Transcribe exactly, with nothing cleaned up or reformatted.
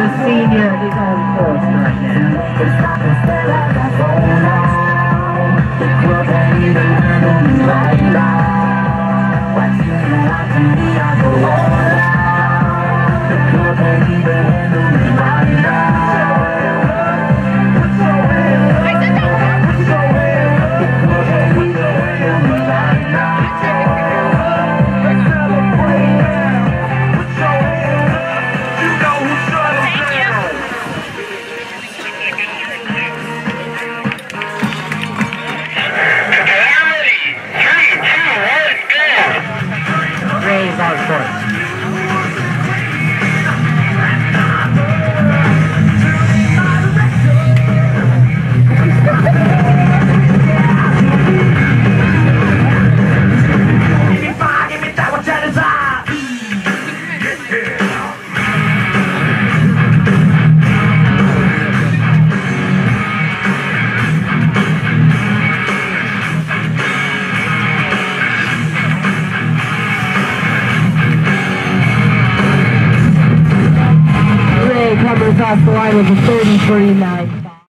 the senior is on course right now. Across the line with a thirty thirty-nine.